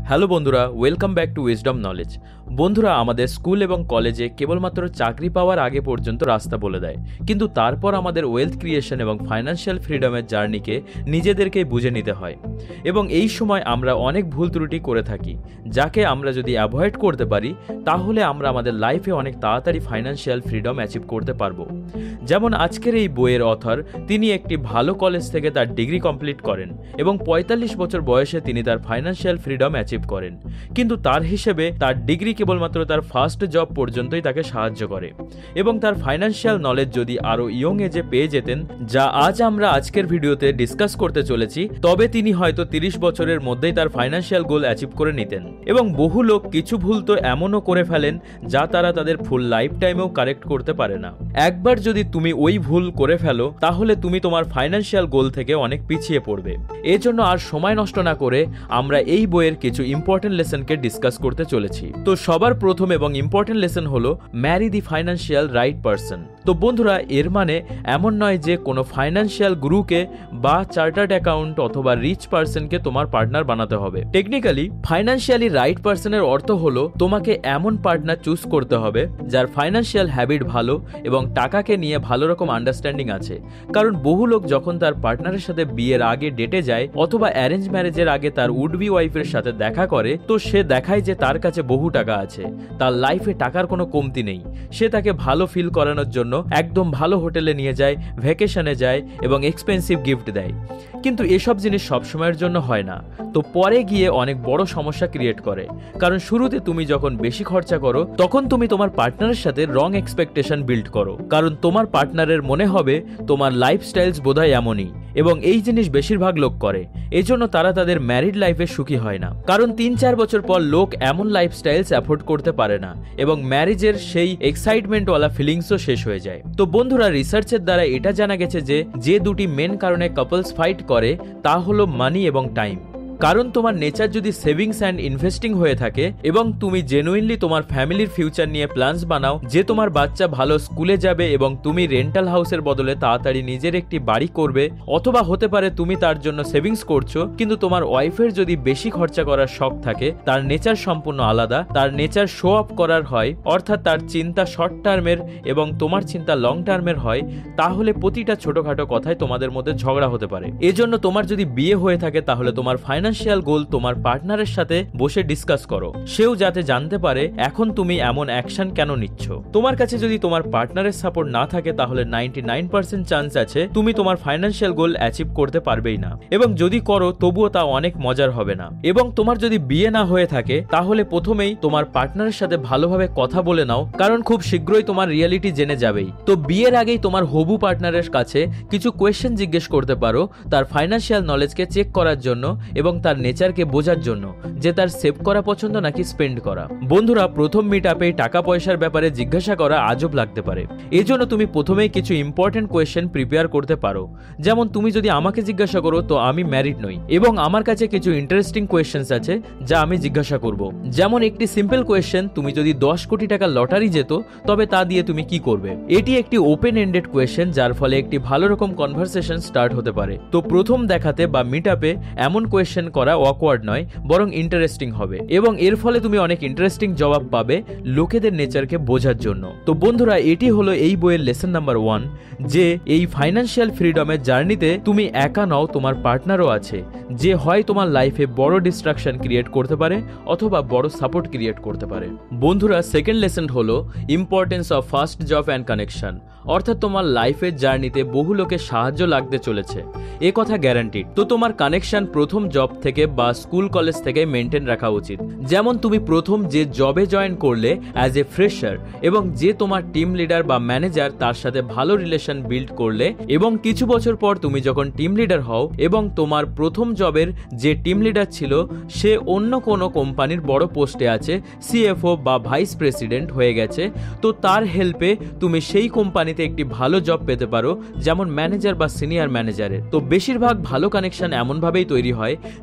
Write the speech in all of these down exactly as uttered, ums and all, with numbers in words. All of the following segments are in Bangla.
হ্যালো বন্ধুরা, welcome back to wisdom knowledge. বন্ধুরা, আমাদের স্কুল এবং কলেজে কেবলমাত্র চাকরি পাওয়ার আগে পর্যন্ত রাস্তা বলে দেয়, কিন্তু তারপর আমাদের ওয়েলথ ক্রিয়েশন এবং ফাইন্যান্সিয়াল ফ্রিডমের জার্নিকে নিজেদেরকেই বুঝে নিতে হয়। এবং এই সময় আমরা অনেক ভুল ত্রুটি করে থাকি, যাকে আমরা যদি অ্যাভয়েড করতে পারি তাহলে আমরা আমাদের লাইফে অনেক তাড়াতাড়ি ফাইন্যান্সিয়াল ফ্রিডম অ্যাচিভ করতে পারবো। যেমন আজকের এই বইয়ের অথর, তিনি একটি ভালো কলেজ থেকে তার ডিগ্রি কমপ্লিট করেন এবং পঁয়তাল্লিশ বছর বয়সে তিনি তার ফাইন্যান্সিয়াল ফ্রিডম অ্যাচিভ করেন, কিন্তু তার হিসেবে তার ডিগ্রি কেবলমাত্র তার ফার্স্ট জব পর্যন্তই তাকে সাহায্য করে। এবং তার ফাইন্যান্সিয়াল নলেজ যদি আরও ইয়ং এজে পেয়ে যেতেন, যা আজ আমরা আজকের ভিডিওতে ডিসকাস করতে চলেছি, তবে তিনি হয়তো তিরিশ বছরের মধ্যেই তার ফাইন্যান্সিয়াল গোল অ্যাচিভ করে নিতেন। এবং বহু লোক কিছু ভুল তো এমনও করে ফেলেন যা তারা তাদের ফুল লাইফ টাইমেও কারেক্ট করতে পারে না। একবার যদি তুমি ওই ভুল করে ফেলো তাহলে তুমি তোমার ফাইন্যান্সিয়াল গোল থেকে অনেক পিছিয়ে পড়বে। এজন্য আর সময় নষ্ট না করে আমরা এই বইয়ের কিছু ইম্পর্টেন্ট লেসনকে ডিসকাস করতে চলেছি। তো সবার প্রথম এবং ইম্পর্টেন্ট লেসন হলো marry the financial right person. তো বন্ধুরা, এর মানে এমন নয় যে কোনো ফাইন্যান্সিয়াল গুরুকে বা চার্টার্ড অ্যাকাউন্ট অথবা রিচ পারসনকে তোমার পার্টনার বানাতে হবে। টেকনিক্যালি ফাইন্যান্সিয়ালি রাইট পারসনের অর্থ হলো তোমাকে এমন পার্টনার চুজ করতে হবে যার ফাইন্যান্সিয়াল হ্যাবিট ভালো এবং টাকাকে নিয়ে ভালো রকম আন্ডারস্ট্যান্ডিং আছে। কারণ বহু লোক যখন তার পার্টনারের সাথে বিয়ের আগে ডেটে যায় অথবা অ্যারেঞ্জ ম্যারেজের আগে তার উড বি ওয়াইফের সাথে দেখা করে, তো সে দেখায় যে তার কাছে বহু টাকা আছে, তার লাইফে টাকার কোনো কমতি নেই। সে তাকে ভালো ফিল করানোর জন্য একদম ভালো হোটেলে নিয়ে যায়, ভ্যাকেশনে যায় এবং এক্সপেন্সিভ গিফট দেয়। কিন্তু এসব জিনিস সবসময়ের জন্য হয় না, তো পরে গিয়ে অনেক বড় সমস্যা ক্রিয়েট করে। কারণ শুরুতে তুমি যখন বেশি খরচা করো তখন তুমি তোমার পার্টনারের সাথে রং এক্সপেকটেশন বিল্ড করো, কারণ তোমার পার্টনারের মনে হবে তোমার লাইফস্টাইলস বোধহয় এমনই, এবং এই জিনিস বেশিরভাগ লোক করে। এজন্য তারা তাদের ম্যারিড লাইফে সুখী হয় না, কারণ তিন চার বছর পর লোক এমন লাইফস্টাইলস অ্যাফোর্ড করতে পারে না এবং ম্যারেজের সেই এক্সাইটমেন্টওয়ালা ফিলিংসও শেষ হয়ে যায়। তো বন্ধুরা, রিসার্চের দ্বারা এটা জানা গেছে যে যে দুটি মেন কারণে কাপলস ফাইট করে তা হলো মানি এবং টাইম। কারণ তোমার নেচার যদি সেভিংস অ্যান্ড ইনভেস্টিং হয়ে থাকে এবং তুমি জেনুইনলি তোমার ফ্যামিলির ফিউচার নিয়ে প্ল্যানস বানাও যে তোমার বাচ্চা ভালো স্কুলে যাবে এবং তুমি রেন্টাল হাউসের বদলে তাড়াতাড়ি নিজের একটি বাড়ি করবে, অথবা হতে পারে তুমি তার জন্য সেভিংস করছো, কিন্তু তোমার ওয়াইফের যদি বেশি খরচা করার শখ থাকে, তার নেচার সম্পূর্ণ আলাদা, তার নেচার শো অফ করার হয়, অর্থাৎ তার চিন্তা শর্ট টার্মের এবং তোমার চিন্তা লং টার্মের হয়, তাহলে প্রতিটা ছোটখাটো কথায় তোমাদের মধ্যে ঝগড়া হতে পারে। এজন্য তোমার যদি বিয়ে হয়ে থাকে তাহলে তোমার ফাইন্যান্সিয়াল গোল তোমার পার্টনারের সাথে বসে ডিসকাস করো, সেও যাতে জানতে পারে এখন তুমি এমন অ্যাকশন কেন নিচ্ছ। তোমার কাছে যদি তোমার পার্টনারের সাপোর্ট না থাকে তাহলে নাইনটি নাইন পার্সেন্ট চান্স আছে তুমি তোমার ফাইন্যান্সিয়াল গোল অ্যাচিভ করতে পারবেই না, এবং যদি করো তবুও তা অনেক মজার হবে না। এবং তোমার যদি বিয়ে না হয়ে থাকে তাহলে প্রথমেই তোমার পার্টনারের সাথে ভালোভাবে কথা বলে নাও, কারণ খুব শীঘ্রই তোমার রিয়ালিটি জেনে যাবেই। তো বিয়ের আগেই তোমার হবু পার্টনারের কাছে কিছু কোয়েশ্চেন জিজ্ঞেস করতে পারো তার ফাইন্যান্সিয়াল নলেজকে চেক করার জন্য এবং তার নেচারকে বোঝার জন্য যে তার সেভ করা পছন্দ নাকি স্পেন্ড করা। বন্ধুরা, প্রথম মিট আপে টাকা পয়সার ব্যাপারে জিজ্ঞাসা করা আজব লাগতে পারে, এজন্য তুমি প্রথমেই কিছু ইম্পর্টেন্ট কোয়েশ্চেন প্রিপেয়ার করতে পারো। যেমন তুমি যদি আমাকে জিজ্ঞাসা করো তো আমি ম্যারিড নই এবং আমার কাছে কিছু ইন্টারেস্টিং কোয়েশ্চেন্স আছে যা আমি জিজ্ঞাসা করব। যেমন একটি সিম্পল কোয়েশ্চেন, তুমি যদি দশ কোটি টাকা লটারি যেত তবে তা দিয়ে তুমি কি করবে। এটি একটি ওপেন এন্ডেড কোয়েশ্চেন যার ফলে একটি ভালো রকম কনভারসেশন স্টার্ট হতে পারে। তো প্রথম দেখাতে বা মিট আপে এমন কোয়েশ্চেন করা অকওয়ার্ড নয়, বরং ইন্টারেস্টিং হবে এবং এর ফলে তুমি অনেক ইন্টারেস্টিং জবাব পাবে লোকেদের নেচারকে বোঝার জন্য। তো বন্ধুরা, এটি হলো এই বইয়ের লেসন নাম্বার ওয়ান, যে এই ফাইন্যান্সিয়াল ফ্রিডমের জার্নিতে তুমি একা নও, তোমার পার্টনারও আছে, যে হয় তোমার লাইফে বড় ডিস্ট্রাকশন ক্রিয়েট করতে পারে অথবা বড় সাপোর্ট ক্রিয়েট করতে পারে। বন্ধুরা, সেকেন্ড লেসন হলো importance of first job and connection, অর্থাৎ তোমার লাইফের জার্নিতে বহু লোকের সাহায্য লাগতে চলেছে, এ কথা গ্যারান্টিড। তো তোমার কানেকশন প্রথম জব থেকে বা স্কুল কলেজ থেকে মেনটেন রাখা উচিত। যেমন তুমি প্রথম যে জবে জয়েন করলে অ্যাজ এ ফ্রেশার এবং যে তোমার টিম লিডার বা ম্যানেজার তার সাথে ভালো রিলেশন বিল্ড করলে, এবং কিছু বছর পর তুমি যখন টিম লিডার হও এবং তোমার প্রথম জবের যে টিম লিডার ছিল সে অন্য কোনো কোম্পানির বড় পোস্টে আছে, সিএফও বা ভাইস প্রেসিডেন্ট হয়ে গেছে, তো তার হেল্পে তুমি সেই কোম্পানিতে একটি ভালো জব পেতে পারো, যেমন ম্যানেজার বা সিনিয়র ম্যানেজারের। তো বেশিরভাগ ভালো কানেকশন এমনভাবেই তৈরি হয়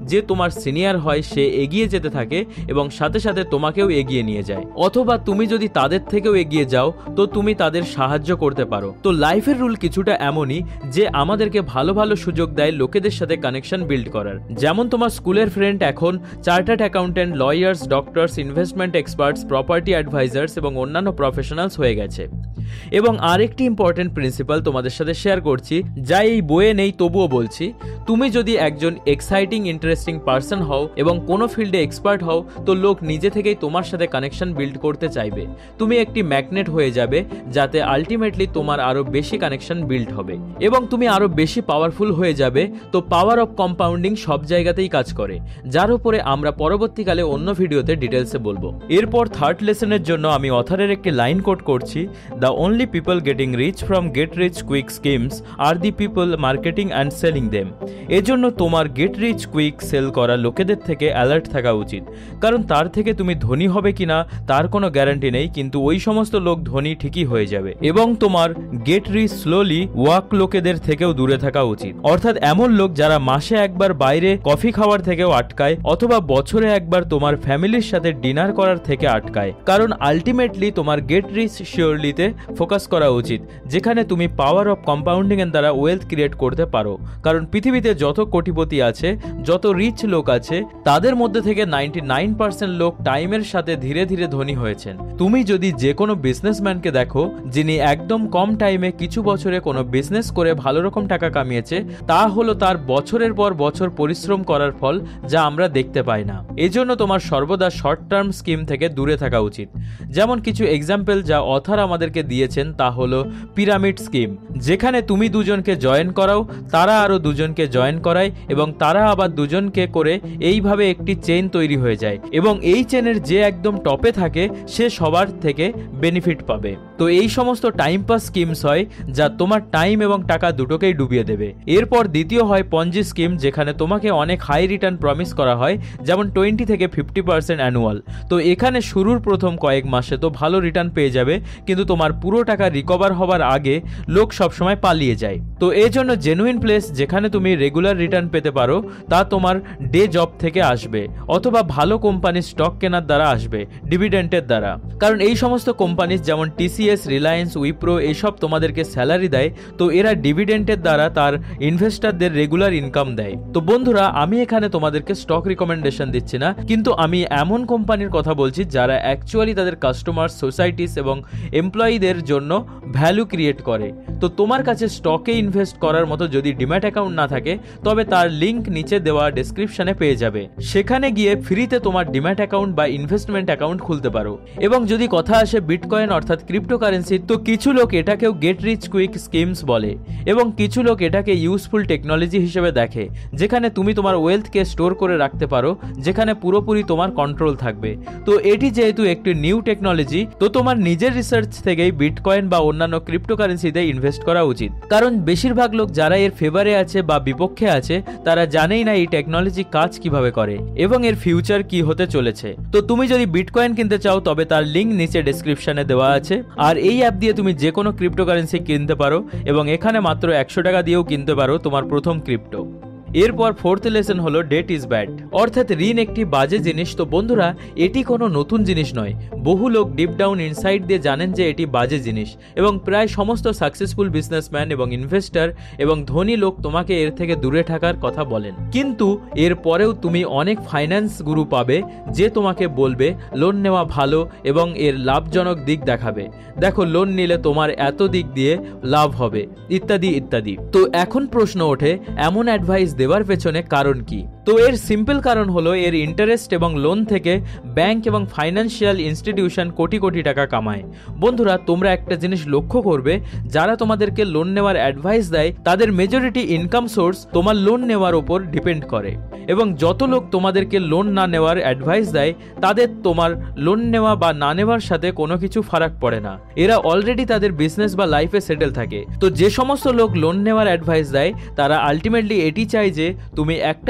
যে তোমার সিনিয়র হয় সে এগিয়ে যেতে থাকে এবং সাথে সাথে তোমাকেও এগিয়ে নিয়ে যায়, অথবা তুমি যদি তাদের থেকেও এগিয়ে যাও তো তুমি তাদের সাহায্য করতে পারো। তো লাইফের রুল কিছুটা এমনই যে আমাদেরকে ভালো ভালো সুযোগ দেয় লোকেদের সাথে কানেকশন বিল্ড করার। যেমন তোমার স্কুলের ফ্রেন্ড এখন chartered accountant, lawyers, doctors, investment experts, property advisors এবং অন্যান্য প্রফেশনালস হয়ে গেছে। এবং আরেকটি ইম্পর্টেন্ট প্রিন্সিপাল তোমাদের সাথে শেয়ার করছি, যা এই বইয়ে নেই তবুও বলছি। তুমি যদি একজন এক্সাইটিং ইন্টারেস্টিং পার্সন হও এবং কোনো ফিল্ডে এক্সপার্ট হও তো লোক নিজে থেকেই তোমার সাথে কানেকশন বিল্ড করতে চাইবে। তুমি একটি ম্যাগনেট হয়ে যাবে যাতে আলটিমেটলি তোমার আরো বেশি কানেকশন বিল্ড হবে এবং তুমি আরো বেশি পাওয়ারফুল হয়ে যাবে। তো পাওয়ার অফ কম্পাউন্ডিং সব জায়গাতেই কাজ করে, যার উপরে আমরা পরবর্তীকালে অন্য ভিডিওতে ডিটেলসে বলবো। এরপর থার্ড লেসনের জন্য আমি অথারের একটি লাইন কোট করছি, the only people getting rich from get rich quick schemes are the people marketing and selling them। এজন্য তোমার গেট রিচ কুইক সেল করা লোকেদের থেকে অ্যালার্ট থাকা উচিত, কারণ তার থেকে তুমি ধনী হবে কিনা তার কোনো গ্যারান্টি নেই, কিন্তু ওই সমস্ত লোক ধনী ঠিকই হয়ে যাবে। এবং তোমার গেট রিচ স্লোলি ওয়াক লোকেদের থেকেও দূরে থাকা উচিত, অর্থাৎ এমন লোক যারা মাসে একবার বাইরে কফি খাওয়ার থেকেও আটকায় অথবা বছরে একবার তোমার ফ্যামিলির সাথে ডিনার করার থেকে আটকায়। কারণ আলটিমেটলি তোমার গেট রিচ শিওরলিতে ফোকাস করা উচিত, যেখানে তুমি পাওয়ার অফ কম্পাউন্ডিং এর দ্বারা ওয়েলথ ক্রিয়েট করতে পারো। কারণ পৃথিবীতে যত কোটিপতি আছে, যত রিচ লোক আছে, তাদের মধ্যে থেকে নাইনটি নাইন পার্সেন্ট লোক টাইমের সাথে ধীরে ধীরে ধনী হয়েছেন। তুমি যদি যে কোনো বিজনেসম্যানকে দেখো যিনি একদম কম টাইমে কিছু বছরে কোনো বিজনেস করে ভালো রকম টাকা কামিয়েছে, তা হলো তার বছরের পর বছর পরিশ্রম করার ফল, যা আমরা দেখতে পাই না। এজন্য তোমার সর্বদা শর্ট টার্ম স্কিম থেকে দূরে থাকা উচিত। যেমন কিছু এক্সাম্পল যা অথার আমাদেরকে দিয়েছেন তা হলো পিরামিড স্কিম, যেখানে তুমি দুজনকে জয়েন করাও, তারা আরো দুজনকে জয়েন করায় এবং তারা আবার দুজনকে করে এইভাবে একটি চেইন তৈরি হয়ে যায় এবং এই চেনের যে একদম টপে থাকে সে সবার থেকে বেনিফিট পাবে। তো এই সমস্ত টাইম পাস স্কিমস হয় যা তোমার টাইম এবং টাকা দুটোকেই ডুবিয়ে দেবে। এরপর দ্বিতীয় হয় পঞ্জি স্কিম, যেখানে তোমাকে অনেক হাই রিটার্ন প্রমিস করা হয়, যেমন টোয়েন্টি থেকে ফিফটি পার্সেন্ট অ্যানুয়াল। তো এখানে শুরুর প্রথম কয়েক মাসে তো ভালো রিটার্ন পেয়ে যাবে, কিন্তু তোমার পুরো টাকা রিকভার হবার আগে লোক সবসময় পালিয়ে যায়। তো এই জন্য জেনুইন প্লেস যেখানে তুমি রেগুলার রিটার্ন পেতে পারো তা তোমার ডে জব থেকে আসবে অথবা ভালো কোম্পানির স্টক কেনার দ্বারা আসবে, ডিভিডেন্টের দ্বারা। কারণ এই সমস্ত কোম্পানি যেমন টিসিএস, রিলায়েন্স, উইপ্রো এসব তোমাদেরকে স্যালারি দেয়, তো এরা ডিভিডেন্টের দ্বারা তার ইনভেস্টরদের রেগুলার ইনকাম দেয়। তো বন্ধুরা, আমি এখানে তোমাদেরকে স্টক রিকমেন্ডেশন দিচ্ছি না, কিন্তু আমি এমন কোম্পানির কথা বলছি যারা অ্যাকচুয়ালি তাদের কাস্টমার, সোসাইটিস এবং এমপ্লয়ীদের জন্য ভ্যালু ক্রিয়েট করে। তো তোমার কাছে স্টকে ইনভেস্ট করার মতো যদি ডিম্যাট অ্যাকাউন্ট না থাকে, তবে তার লিংক নিচে দেওয়া ডেসক্রিপশনে পেয়ে যাবে। সেখানে গিয়ে ফ্রিতে তোমার ডিম্যাট অ্যাকাউন্ট বা ইনভেস্টমেন্ট অ্যাকাউন্ট খুলতে পারো। এবং যদি কথা আসে বিটকয়েন অর্থাৎ ক্রিপ্টোকারেন্সি, তো কিছু লোক এটাকেও গেট রিচ কুইক স্কিমস বলে এবং কিছু লোক এটাকে ইউজফুল টেকনোলজি হিসেবে দেখে, যেখানে তুমি তোমার ওয়েলথকে স্টোর করে রাখতে পারো, যেখানে পুরোপুরি তোমার কন্ট্রোল থাকবে। তো এটি যেহেতু একটি নিউ টেকনোলজি, তো তোমার নিজের রিসার্চ থেকেই বিটকয়েন বা অন্যান্য ক্রিপ্টোকারেন্সিতে ইনভেস্ট করা উচিত। কারণ বেশিরভাগ লোক যারা এর ফেভারে আছে বা বিপক্ষে আছে, তারা জানেই না এই টেকনোলজি কাজ কিভাবে করে এবং এর ফিউচার কি হতে চলেছে। তো তুমি যদি বিটকয়েন কিনতে চাও তবে তার লিংক নিচে ডেসক্রিপশনে দেওয়া আছে। আর এই অ্যাপ দিয়ে তুমি যে কোনো ক্রিপ্টোকারেন্সি কিনতে পারো এবং এখানে মাত্র একশো টাকা দিয়েও কিনতে পারো তোমার প্রথম ক্রিপ্টো। এরপর ফোর্থ লেসন হলো ডেট ইজ ব্যাড, অর্থাৎ ঋণ একটি বাজে জিনিস। তো বন্ধুরা, এটি কোনো নতুন জিনিস নয়, বহু লোক ডিপ ডাউন ইনসাইড দিয়ে জানেন যে এটি বাজে জিনিস এবং প্রায় সমস্ত সাকসেসফুল বিজনেসম্যান এবং ইনভেস্টর এবং ধনী লোক তোমাকে এর থেকে দূরে থাকার কথা বলেন। কিন্তু এর পরেও তুমি অনেক ফাইন্যান্স গুরু পাবে যে তোমাকে বলবে লোন নেওয়া ভালো এবং এর লাভজনক দিক দেখাবে, দেখো লোন নিলে তোমার এত দিক দিয়ে লাভ হবে, ইত্যাদি ইত্যাদি। তো এখন প্রশ্ন ওঠে, এমন অ্যাডভাইস দেওয়ার পেছনে কারণ কি? তো এর সিম্পল কারণ হলো এর ইন্টারেস্ট এবং লোন থেকে ব্যাংক এবং ফাইন্যান্সিয়াল ইনস্টিটিউশন কোটি কোটি টাকা কামায়। বন্ধুরা, তোমরা একটা জিনিস লক্ষ্য করবে, যারা তোমাদেরকে লোন নেওয়ার অ্যাডভাইস দেয় তাদের মেজরিটি ইনকাম সোর্স তোমার লোন নেওয়ার উপর ডিপেন্ড করে এবং যত লোক তোমাদেরকে লোন না নেওয়ার অ্যাডভাইস দেয় তাদের তোমার লোন নেওয়া বা না নেওয়ার সাথে কোনো কিছু ফারাক পড়ে না, এরা অলরেডি তাদের বিজনেস বা লাইফে সেটেল থাকে। তো যে সমস্ত লোক লোন নেওয়ার অ্যাডভাইস দেয় তারা আলটিমেটলি এটি চায় যে তুমি একটা লোনের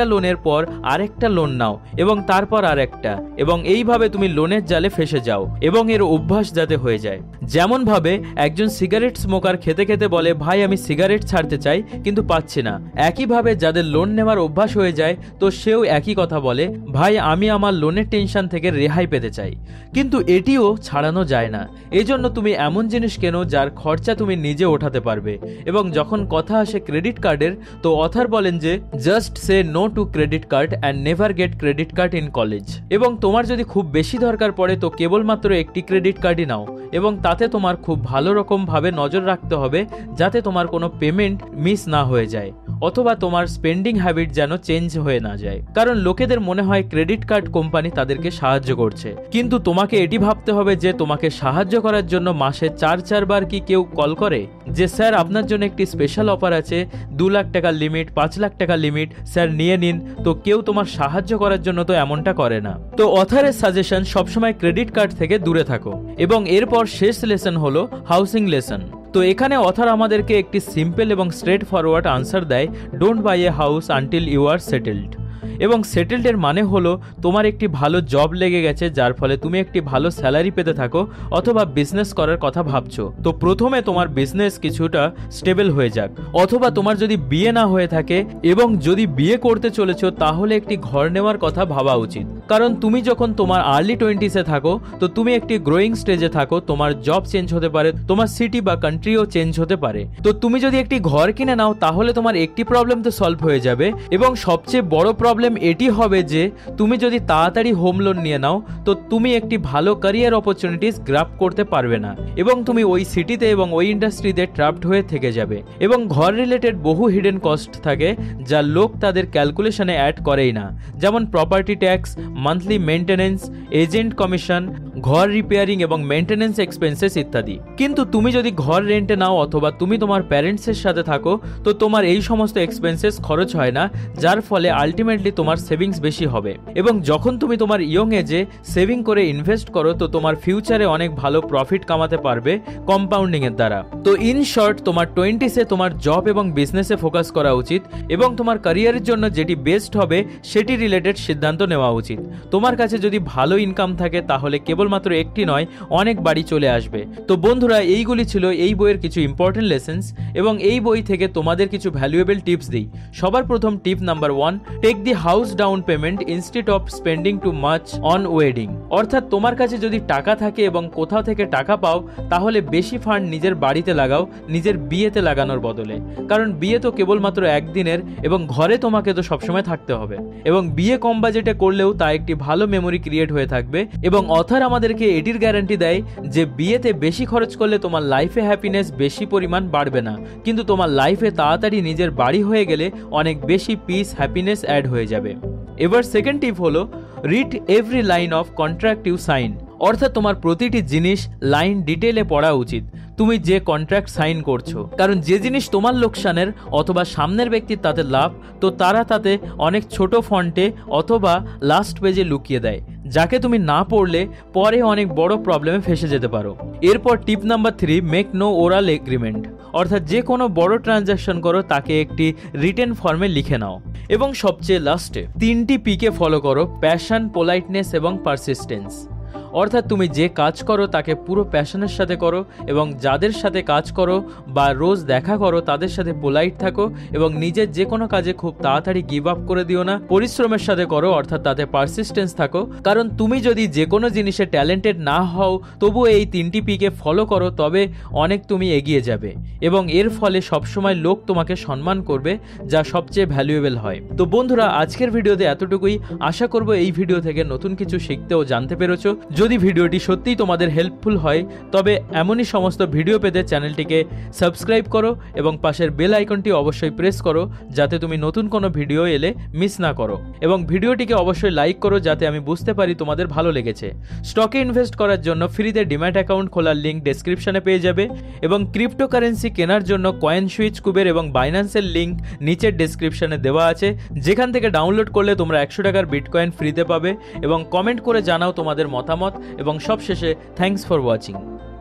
পর আরেকটা লোন নাও এবং তারপর আরেকটা, এবং এইভাবে তুমি লোনের জালে ফেসে যাও এবং এর অভ্যাস যাতে হয়ে যায়। যেমন ভাবে একজন সিগারেট স্মোকার খেতে খেতে বলে ভাই আমি সিগারেট ছাড়তে চাই কিন্তু পাচ্ছি না, একইভাবে যাদের লোন নেওয়ার অভ্যাস হয়ে যায় তো সেও একই কথা বলে ভাই আমি আমার লোনের টেনশন থেকে রেহাই পেতে চাই, কিন্তু এটিও ছাড়ানো যায় না। এজন্য তুমি এমন জিনিস কেনো যার খরচা তুমি নিজে ওঠাতে পারবে। এবং যখন কথা আসে ক্রেডিট কার্ডের, তো অথার বলেন যে just say no to credit card and never get credit card in college. এবং তোমার যদি খুব বেশি দরকার পড়ে তো কেবলমাত্র একটি ক্রেডিট কার্ডই নাও, এবং তাতে তোমার খুব ভালো রকম ভাবে নজর রাখতে হবে যাতে তোমার কোনো পেমেন্ট মিস না হয়ে যায়, অথবা তোমার স্পেন্ডিং হ্যাবিট যেন চেঞ্জ হয়ে না যায়। কারণ লোকেদের মনে হয় ক্রেডিট কার্ড কোম্পানি তাদেরকে সাহায্য করছে, কিন্তু তোমাকে এটি ভাবতে হবে যে তোমাকে সাহায্য করার জন্য মাসে চার চারবার কি কেউ কল করে যে স্যার আপনার জন্য একটি স্পেশাল অফার আছে, দু লাখ টাকার লিমিট, পাঁচ লাখ টাকার লিমিট, স্যার নিয়ে নিন। তো কেউ তোমার সাহায্য করার জন্য তো এমনটা করে না। তো অথারের সাজেশন সবসময় ক্রেডিট কার্ড থেকে দূরে থাকো। এবং এরপর শেষ লেসন হলো হাউসিং লেসন। তো এখানে অথার আমাদেরকে একটি সিম্পল এবং স্ট্রেট ফরওয়ার্ড আনসার দেয়, don't buy a house until you are settled. এবং সেটেলডের মানে হলো তোমার একটি ভালো জব লেগে গেছে যার ফলে তুমি একটি ভালো স্যালারি পেতে থাকো অথবা বিজনেস করার কথা ভাবছো। তো প্রথমে তোমার বিজনেস কিছুটা স্টেবল হয়ে যাক, অথবা তোমার যদি বিয়ে না হয়ে থাকে এবং যদি বিয়ে করতে চলেছো তাহলে একটি ঘর নেওয়ার কথা ভাবা উচিত। কারণ তুমি যখন তোমার আর্লি টোয়েন্টিসে থাকো তো তুমি একটি গ্রোয়িং স্টেজে থাকো, তোমার জব চেঞ্জ হতে পারে, তোমার সিটি বা কান্ট্রিও চেঞ্জ হতে পারে। তো তুমি যদি একটি ঘর কিনে নাও তাহলে তোমার একটি প্রবলেম তো সলভ হয়ে যাবে, এবং সবচেয়ে বড় প্রবলেম এটি হবে যে তুমি যদি তাড়াতাড়ি হোম লোন নিয়ে নাও তো তুমি একটি ভালো ক্যারিয়ার অপরচুনিটিস গ্র্যাব করতে পারবে না, এবং তুমি ওই সিটিতে এবং ওই ইন্ডাস্ট্রিতে ট্র্যাপড হয়ে থেকে যাবে। এবং ঘর রিলেটেড বহু হিডেন কস্ট থাকে যা লোক তাদের ক্যালকুলেশনে অ্যাড করেই না, যেমন property tax, monthly maintenance, agent commission, ঘর রিপেয়ারিং এবং মেইনটেনেন্স এক্সপেন্সেস ইত্যাদি। কিন্তু তুমি যদি ঘর রেন্টে নাও অথবা তুমি তোমার প্যারেন্টসের সাথে থাকো তো তোমার এই সমস্ত এক্সপেন্সেস খরচ হয় না, যার ফলে আলটিমেটলি তোমার সেভিংস বেশি হবে। এবং যখন তুমি তোমার ইয়ং এজে সেভিং করে ইনভেস্ট করো তো তোমার ফিউচারে অনেক ভালো প্রফিট কামাতে পারবে কম্পাউন্ডিং এর দ্বারা। তো ইন শর্ট তোমার টোয়েন্টিসে তোমার জব এবং বিজনেসে ফোকাস করা উচিত, এবং তোমার ক্যারিয়ারের জন্য যেটি বেস্ট হবে সেটি রিলেটেড সিদ্ধান্ত নেওয়া উচিত। তোমার কাছে যদি ভালো ইনকাম থাকে তাহলে কেবলমাত্র একটি নয় অনেক বাড়ি চলে আসবে। তো বন্ধুরা এইগুলি ছিল এই বইয়ের কিছু ইম্পর্টেন্ট লেসেন্স, এবং এই বই থেকে তোমাদের কিছু ভ্যালুয়েবল টিপস দিই। সবার প্রথম tip number one, take the house down payment instead of spending too much on wedding. অর্থাৎ তোমার কাছে যদি টাকা থাকে এবং কোথাও থেকে টাকা পাও তাহলে বেশি ফান্ড নিজের বাড়িতে লাগাও নিজের বিয়েতে লাগানোর বদলে, কারণ বিয়ে তো কেবলমাত্র একদিনের এবং ঘরে তোমাকে তো সবসময় থাকতে হবে, এবং বিয়ে কম বাজেটে করলেও তা একটি ভালো মেমোরি ক্রিয়েট হয়ে থাকবে। এবং অথার আমাদেরকে এটির গ্যারান্টি দেয় যে বিয়েতে বেশি খরচ করলে তোমার লাইফে হ্যাপিনেস বেশি পরিমাণ বাড়বে না, কিন্তু তোমার লাইফে তাড়াতাড়ি নিজের বাড়ি হয়ে গেলে অনেক বেশি পিস হ্যাপিনেস অ্যাড হয়ে যাবে। এবার সেকেন্ড টিপ হলো, read every line of contract you sign. অর্থাৎ তোমার প্রতিটি জিনিস লাইন ডিটেলে পড়া উচিত তুমি যে কন্ট্রাক্ট সাইন করছো, কারণ যে জিনিস তোমার লোকসানের অথবা সামনের ব্যক্তির তাতে লাভ তো তারা তাতে অনেক ছোট ফন্টে অথবা লাস্ট পেজে লুকিয়ে দেয়, যাকে তুমি না পড়লে পরে অনেক বড় প্রবলেমে ফেসে যেতে পারো। এরপর tip number three, make no oral agreement. অর্থাৎ যে কোনো বড় ট্রানজাকশন করো তাকে একটি রিটেন ফর্মে লিখে নাও। এবং সবচেয়ে লাস্টে তিনটি পিকে ফলো করো, প্যাশন, পোলাইটনেস এবং পারসিস্টেন্স। অর্থাৎ তুমি যে কাজ করো তাকে পুরো প্যাশনের সাথে করো, এবং যাদের সাথে কাজ করো বা রোজ দেখা করো তাদের সাথে পোলাইট থাকো, এবং নিজের যে কোনো কাজে খুব তাড়াতাড়ি গিভ আপ করে দিও না, পরিশ্রমের সাথে করো অর্থাৎ তাতে পারসিস্টেন্স থাকো। কারণ তুমি যদি যে কোনো জিনিসে ট্যালেন্টেড না হও তবুও এই তিনটি পিকে ফলো করো তবে অনেক তুমি এগিয়ে যাবে, এবং এর ফলে সবসময় লোক তোমাকে সম্মান করবে, যা সবচেয়ে ভ্যালুয়েবল হয়। তো বন্ধুরা আজকের ভিডিওতে এতটুকুই। আশা করব এই ভিডিও থেকে নতুন কিছু শিখতে ও জানতে পেরেছো। যদি ভিডিওটি সত্যিই তোমাদের হেল্পফুল হয় তবে এমনই সমস্ত ভিডিও পেতে চ্যানেলটিকে সাবস্ক্রাইব করো এবং পাশের বেল আইকনটি অবশ্যই প্রেস করো যাতে তুমি নতুন কোনো ভিডিও এলে মিস না করো, এবং ভিডিওটিকে অবশ্যই লাইক করো যাতে আমি বুঝতে পারি তোমাদের ভালো লেগেছে। স্টকে ইনভেস্ট করার জন্য ফ্রিতে ডিম্যাট অ্যাকাউন্ট খোলার লিঙ্ক ডেসক্রিপশনে পেয়ে যাবে, এবং ক্রিপ্টোকারেন্সি কেনার জন্য কয়েন সুইচ, কুবের এবং বাইন্যান্সের লিঙ্ক নিচের ডেসক্রিপশনে দেওয়া আছে, যেখান থেকে ডাউনলোড করলে তোমরা একশো টাকার বিটকয়েন ফ্রিতে পাবে। এবং কমেন্ট করে জানাও তোমাদের মতামত, এবং সবশেষে থ্যাঙ্কস ফর ওয়াচিং।